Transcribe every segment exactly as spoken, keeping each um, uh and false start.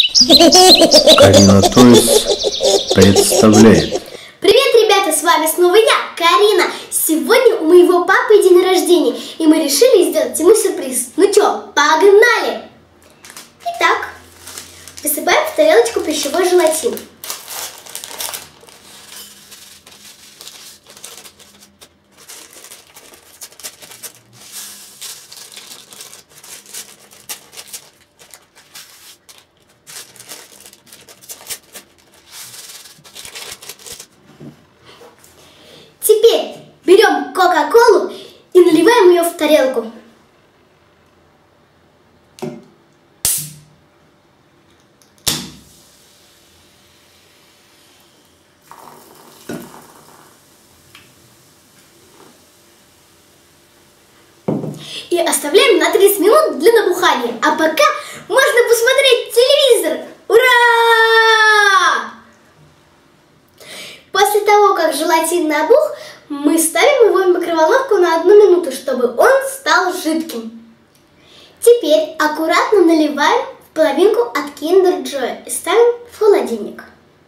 Карина Тойс представляет. Привет, ребята, с вами снова я, Карина. Сегодня у моего папы день рождения, и мы решили сделать ему сюрприз. Ну чё, погнали! Итак, высыпаем в тарелочку пищевой желатин. Теперь берем кока-колу и наливаем ее в тарелку. И оставляем на тридцать минут для набухания. А пока можно посмотреть телевизор. Ура! После того, как желатин набух, мы ставим его в микроволновку на одну минуту, чтобы он стал жидким. Теперь аккуратно наливаем в половинку от Kinder Joy и ставим в холодильник.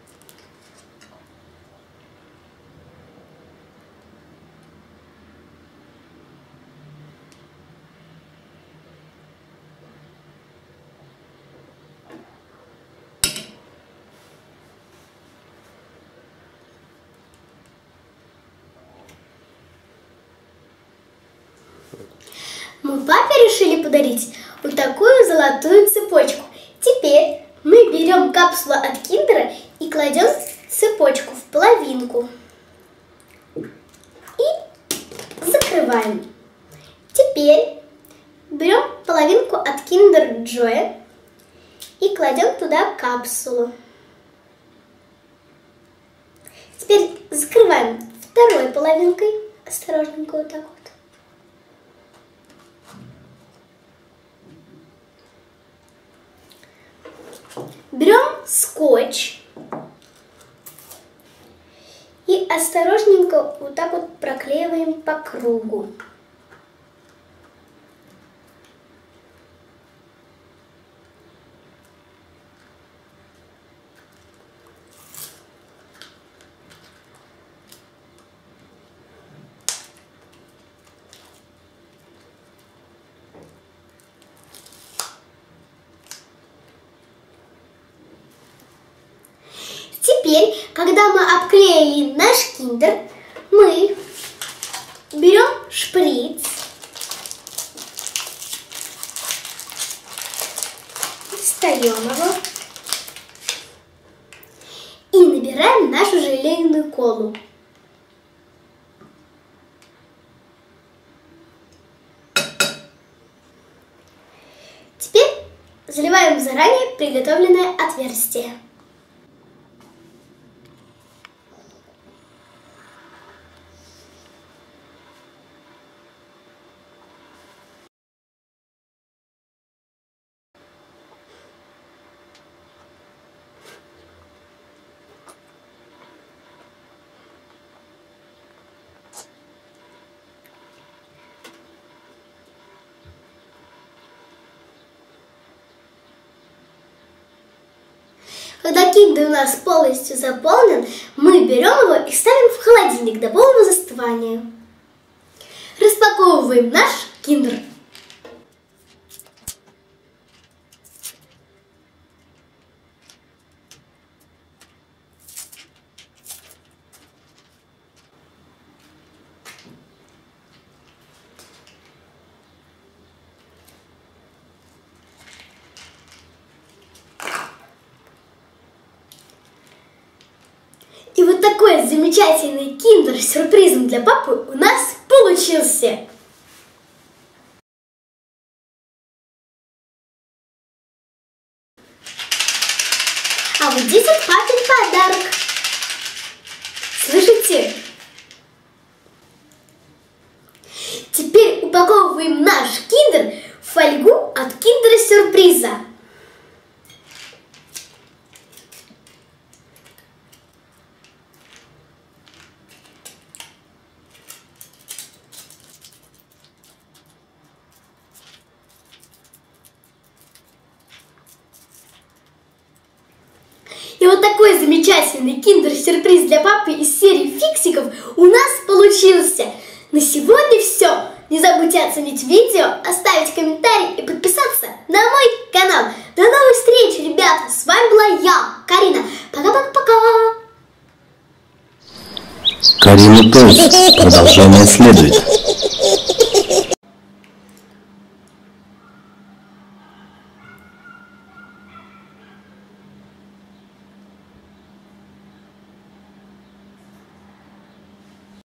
Мы папе решили подарить вот такую золотую цепочку. Теперь мы берем капсулу от Киндера и кладем цепочку в половинку. И закрываем. Теперь берем половинку от Kinder Joy и кладем туда капсулу. Теперь закрываем второй половинкой. Осторожненько вот так вот. Берем скотч и осторожненько вот так вот проклеиваем по кругу. Теперь, когда мы обклеили наш киндер, мы берем шприц, встаем его и набираем нашу желейную колу. Теперь заливаем в заранее приготовленное отверстие. Когда киндер у нас полностью заполнен, мы берем его и ставим в холодильник до полного застывания. Распаковываем наш киндер. И вот такой замечательный киндер с сюрпризом для папы у нас получился. А вот здесь вот папин подарок. Слышите? Теперь упаковываем наш киндер в фольгу от киндера сюрприза. такой замечательный киндер-сюрприз для папы из серии фиксиков у нас получился. На сегодня все. Не забудьте оценить видео, оставить комментарий и подписаться на мой канал. До новых встреч, ребята! С вами была я, Карина. Пока-пока-пока! Карина Тойс. Продолжение следует.